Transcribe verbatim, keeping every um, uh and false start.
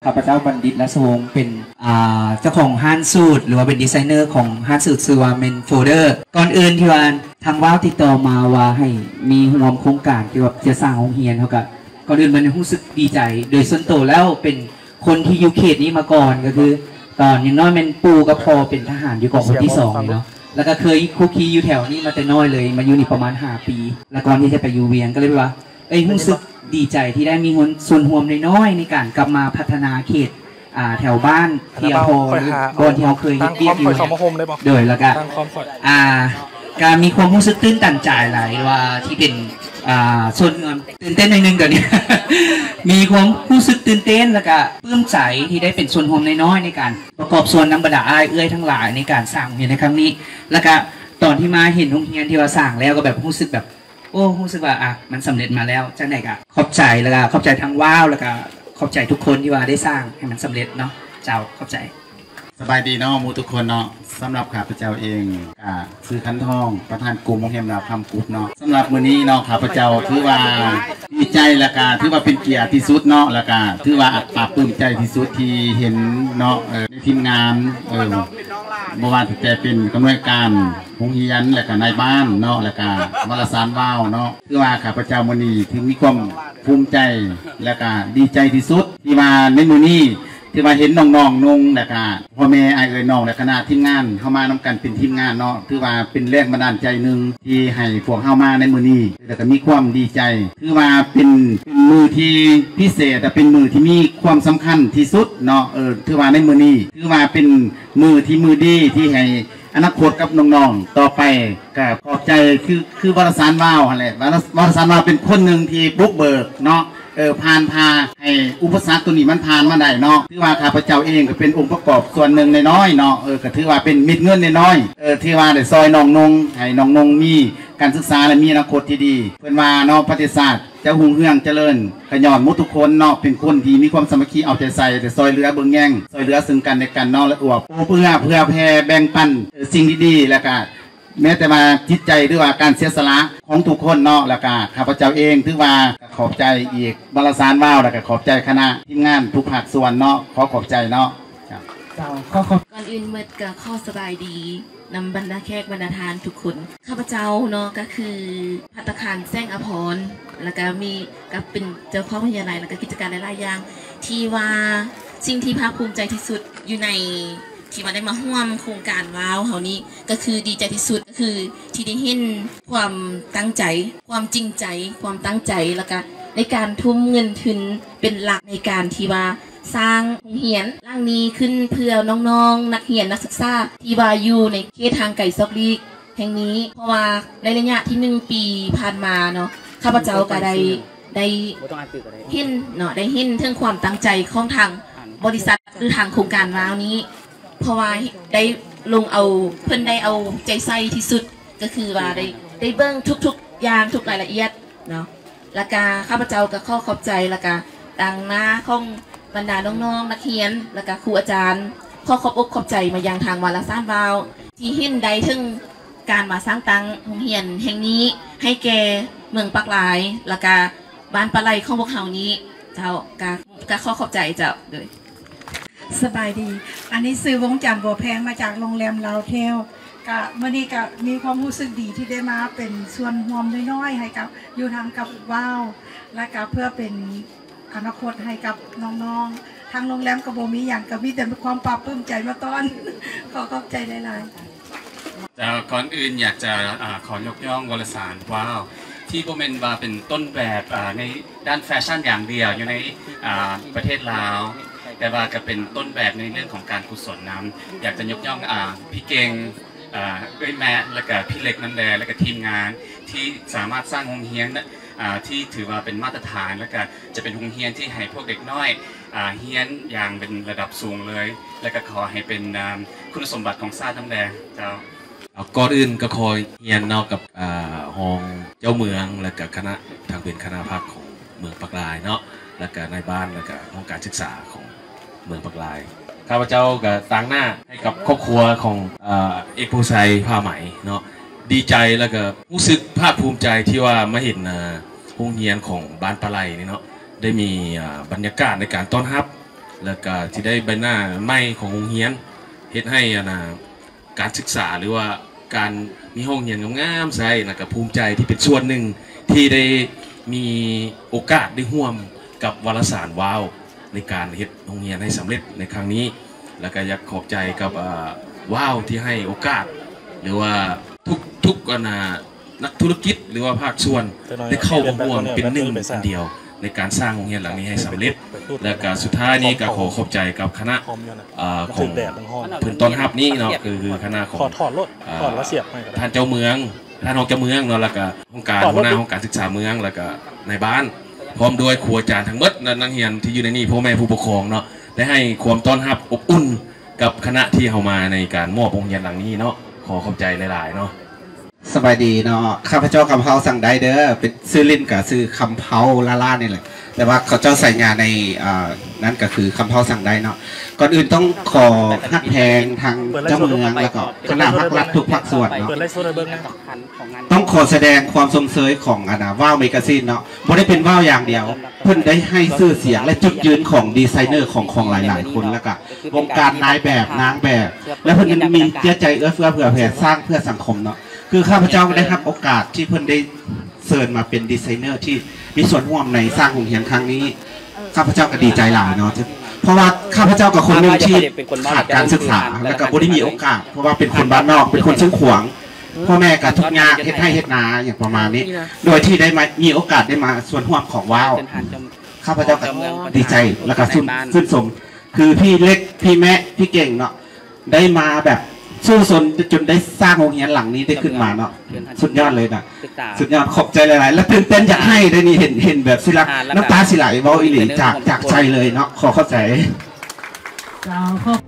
ข้าพเจ้าบัณฑิตและสวงเป็นเจ้าของห้างสูตรหรือว่าเป็นดีไซเนอร์ของห้างสูตรชื่อว่าเมนโฟเดอร์ก่อนอื่นที่ว่าทางว้าวติดต่อมาว่าให้มีห่วมโครงการที่ว่าจะสร้างโรงเรียนเขาก็ก่อนอื่นมันรู้สึกดีใจโดยส่วนตัวแล้วเป็นคนที่อยู่เขตนี้มาก่อนก็คือตอนอย่างน้อยเป็นปู่กับพ่อเป็นทหารอยู่กองพลที่สองเนาะแล้วก็เคยคุกคีอยู่แถวนี้มาแต่น้อยเลยมาอยู่นี่ประมาณห้าปีแล้วก่อนที่จะไปอยู่เวียงก็เลยว่าเอ้ยรู้สึกดีใจที่ได้มีส่วนร่วมน้อยในการกลับมาพัฒนาเขตแถวบ้านเทียโพบอนที่เราเคยเรียกอยู่โดยแล้วก็การมีความรู้สึกตื้นตันใจหลายว่าที่เป็นส่วนเงินตื่นเต้นในนึงเดี๋ยวนี้ มีความรู้สึกตื่นเต้นแล้วก็ปลื้มใจที่ได้เป็นส่วนร่วมน้อยในการประกอบส่วนน้ำบรรดาอ้ายเอื้อยทั้งหลายในการสร้างเรียนในครั้งนี้แล้วก็ตอนที่มาเห็นโรงเรียนที่ว่าสร้างแล้วก็แบบรู้สึกแบบโอ้รู้สึกว่าอ่ะมันสำเร็จมาแล้วจังไหนก็ขอบใจแล้วก็ขอบใจทั้งว้าวแล้วก็ขอบใจทุกคนที่ว่าได้สร้างให้มันสำเร็จเนาะเจ้าขอบใจสบายดีเนาะมูทุกคนเนาะสำหรับข้าพเจ้าเองอ่าซื้อขันทองประธานกลุ่มโรงเรียนเราทำกลุ่มเนาะสำหรับมื้อนี้เนาะข้าพเจ้าถือว่าดีใจและก็ถือว่าเป็นเกียรติที่สุดเนาะและก็ถือว่าปลาปลื้มใจที่สุดที่เห็นเนาะในทีมงานเออบ่ว่าจะเป็นกำนวยการโรงเรียนและก็ในบ้านเนาะและก็วารสารว้าวเนาะถือว่าข้าพเจ้ามื้อนี้ถึงมีความภูมิใจและก็ดีใจที่สุดที่มาในมื้อนี้ที่มาเห็นน้องๆนงและก็พ่อแม่ไอเอ๋ยน้องและคณะทีมงานเข้ามานำกันเป็นทีมงานเนาะถือว่าเป็นแรงบันดาลใจหนึ่งที่ให้พวกเข้ามาในมือนี้แต่ก็มีความดีใจถือว่าเป็นเป็นมือที่พิเศษแต่เป็นมือที่มีความสำคัญที่สุดเนาะเออถือว่าในมือนี้ถือว่าเป็นมือที่มือดีที่ให้อนาคตกับน้องๆต่อไปก็ขอบใจคือคือวารสารว้าวอะไรวารสารว้าวเป็นคนหนึ่งที่บุกเบิกเนาะเออผ่านพาให้อุปสรรคตัวนี้มันผ่านมาได้เนาะถือว่าข้าพเจ้าเองก็เป็นองค์ประกอบส่วนหนึ่งในน้อยเนาะเออก็ถือว่าเป็นมิตรเงินในน้อยเออที่ว่าได้ซอยน้องนงให้น้องนงมีการศึกษาและมีอนาคตที่ดีเพื่อนว่าเนาะประวัติศาสตร์จะหุ่งเฮืองเจริญขย้อนมุทุกคนเนาะเป็นคนที่มีความสามัคคีเอาใจใส่แต่ซอยเรือเบื้องแย่งซอยเรือซึ่งกันในกันเนาะและอวบเพื่อเพื่อแผ่แบ่งปันสิ่งดีๆแล้วก็แม้แต่มาจิตใจหรือว่าการเสียสละของทุกคนเนาะแล้วก็ข้าพเจ้าเองถือว่าขอบใจอีกวารสารว้าวแล้วก็ขอบใจคณะทีมงานทุกภาคส่วนเนาะขอขอบใจเนาะเจ้าขอขอบก่อนอื่นเมื่อก็ข้อสบายดีนำบรรดาแขกบรรดาทานทุกคนข้าพเจ้าเนาะก็คือภัตตาคารแซงอภรแล้วก็มีกับเป็นเจ้าของวิทยาลัยแล้วก็กิจการหลายๆอย่างที่ว่าสิ่งที่ภาคภูมิใจที่สุดอยู่ในที่มาได้มาร่วมโครงการว้าวเฮานี้ก็คือดีใจที่สุดก็คือที่ได้เห็นความตั้งใจความจริงใจความตั้งใจแล้วก็ในการทุ่มเงินทุนเป็นหลักในการที่ว่าสร้างโรงเรียนร่างนี้ขึ้นเพื่อน้องๆนักเรียนนักศึกษาที่ว่าอยู่ในเขตทางไก่ซอกลีกแห่งนี้เพราะว่าในระยะที่หนึ่งปีผ่านมาเนาะข้าพเจ้าก็ได้ได้เห็นเนาะได้เห็นถึงความตั้งใจของทางบริษัทหรือทางโครงการว้าวนี้เพราะว่าได้ลงเอาเพิ่นได้เอาใจใส่ที่สุดก็คือว่าได้ได้เบิ้งทุกๆอย่างทุกรายละเอียดเนาะแล้วก็ข้าพเจ้าก็ขอขอบใจแล้วก็ดังหน้าของบรรดาน้องๆนักเรียนแล้วก็ครูอาจารย์ขอขอบอกขอบใจมายังทางวารสารว้าวที่เห็นได้ถึงการมาสร้างตังโรงเรียนแห่งนี้ให้แก่เมืองปักหลายแล้วก็บ้านปลาไหลของพวกเฮานี้เจ้าก็ก็ขอขอบใจเจ้าเลยสบายดีอันนี้ซื้อวงจันทร์บัวแพงมาจากโรงแรมลาวเทลก็เมื่อนี้ก็มีความรู้สึกดีที่ได้มาเป็นส่วนร่วมน้อยๆให้กับอยู่ทางกับว้าวและก็เพื่อเป็นอนาคตให้กับน้องๆทางโรงแรมกระโบมีอย่างกับมีแต่ความปลาปลื้มใจมาต้อนขอขอบใจหลายๆแต่ก่อนอื่นอยากจะขอยกย่องวารสารว้าวที่โบเมนว่าเป็นต้นแบบในด้านแฟชั่นอย่างเดียวอยู่ในประเทศลาวแต่ว่าก็เป็นต้นแบบในเรื่องของการกุศลน้ำอยากจะยกย่องพี่เก่งด้วยแม่และก็พี่เล็กน้ำแดงและก็ทีมงานที่สามารถสร้างโรงเรียนที่ถือว่าเป็นมาตรฐานและก็จะเป็นโรงเรียนที่ให้พวกเด็กน้อยเรียนอย่างเป็นระดับสูงเลยและก็ขอให้เป็นคุณสมบัติของชาติน้ำแดงเจ้าก่อนอื่นก็คอยเรียนเนาะกับห้องเจ้าเมืองและก็คณะทางเป็นคณะพักของเมืองปักลายเนาะและก็ในบ้านและก็ห้องการศึกษาของเมืองปักลายข้าพเจ้าก็ตั้งหน้าให้กับครอบครัวของเอกภูไซผ้าไหมเนาะดีใจแล้วก็รู้สึกภาคภูมิใจที่ว่ามาเห็นโรงเรียนของบ้านปลาไหลนี่เนาะได้มีบรรยากาศในการต้อนรับแล้วก็ที่ได้ใบหน้าใหม่ของโรงเรียนเฮ็ดให้อ่ะนะการศึกษาหรือว่าการมีห้องเรียนงามๆใช่แล้วก็ภูมิใจที่เป็นส่วนหนึ่งที่ได้มีโอกาสได้ร่วมกับวารสารว้าวในการเฮ็ดโรงเรียนให้สำเร็จในครั้งนี้แล้วก็อยากขอบใจกับว้าวที่ให้โอกาสหรือว่าทุกทุกอ่ะนะนักธุรกิจหรือว่าภาคส่วนได้เข้าร่วมเป็นหนึ่งเป็นเดียวในการสร้างโรงเรียนหลังนี้ให้สำเร็จและก็สุดท้ายนี้ก็ขอขอบใจกับคณะของพื้นต้นฮับนี้เนาะคือคณะของท่านเจ้าเมืองท่านรองเจ้าเมืองเนาะแล้วก็องค์การหัวหน้าองค์การศึกษาเมืองแล้วก็ในบ้านพร้อมด้วยครูอาจารย์ทั้งหมดนักเรียนที่อยู่ในนี้พ่อแม่ผู้ปกครองเนาะได้ให้ความต้อนรับอบอุ่นกับคณะที่เข้ามาในการมอบโรงเรียนหลังนี้เนาะขอขอบใจหลายๆเนาะสบายดีเนาะข้าพเจ้าคำเผาสั่งได้เด้อเป็นซื้อลิ้นกับซื้อคำเผาล่าล่านี่แหละแต่ว่าเขาเจ้าใส่งานในนั่นก็คือคำเผาสั่งได้เนาะก่อนอื่นต้องขอฮักแพงทางเจ้าเมืองแล้วก็คณะภาครัฐทุกภาคส่วนเนาะต้องขอแสดงความสมเสยของอนาว่าวเมกาซีนเนาะไม่ได้เป็นว่าวอย่างเดียวเพิ่นได้ให้ชื่อเสียงและจุดยืนของดีไซเนอร์ของของหลายๆคนแล้วก็วงการนายแบบนางแบบ และเพิ่นยังมีเจ้าใจเอื้อเฟื้อเผื่อแผ่สร้างเพื่อสังคมเนาะคือข้าพเจ้าได้รับโอกาสที่เพิ่นได้เชิญมาเป็นดีไซเนอร์ที่มีส่วนร่วมในสร้างโรงเรียนครั้งนี้ข้าพเจ้าก็ดีใจหลายเนาะเพราะว่าข้าพเจ้ากับคนหนึ่งที่ขาดการศึกษาแล้วก็บ่ได้มีโอกาสเพราะว่าเป็นคนบ้านนอกเป็นคนเชียงขวางพ่อแม่กับทุกงานเฮ็ดให้เฮ็ดนาอย่างประมาณนี้โดยที่ได้มามีโอกาสได้มาส่วนร่วมของว้าวข้าพเจ้าก็ดีใจแล้วก็ชื่นชมคือพี่เล็กพี่แม่พี่เก่งเนาะได้มาแบบสู้สนจนได้สร้างโรงเรียนหลังนี้ได้ขึ้นมาเนาะสุดยอดเลยนะสุดยอดขอบใจหลายๆและตื่นเต้นอยากให้ได้นี่เห็นเห็นแบบสิละน้ำตาสิไหลเบาอีหลีจากจากใจเลยเนาะขอเข้าใจ